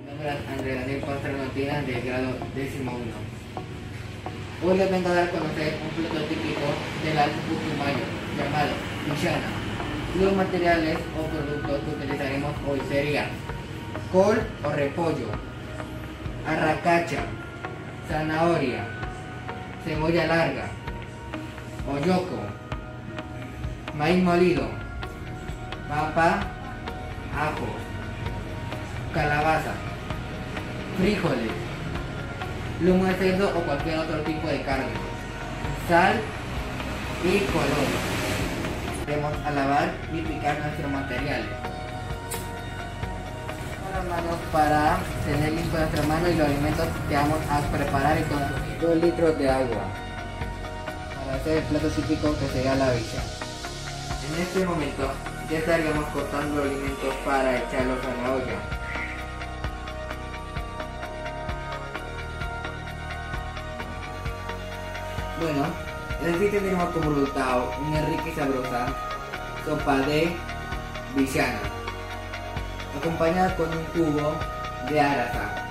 Nombran André Daniel Pastranatina del grado 11. Hoy les vengo a dar a conocer un plato típico del Alto Putumayo llamado villana. Los materiales o productos que utilizaremos hoy serían col o repollo, arracacha, zanahoria, cebolla larga, oyoco, maíz molido, papa, ajo, calabaza, frijoles, lomo de cerdo o cualquier otro tipo de carne, sal y color. Vamos a lavar y picar nuestros materiales. Las manos para tener limpio nuestras manos y los alimentos que vamos a preparar y consumir. 2 litros de agua para hacer el plato típico que sería la bicha. En este momento ya estaríamos cortando los alimentos para echarlos a la olla. Bueno, así tendremos como resultado una rica y sabrosa sopa de villana, acompañada con un cubo de arasa.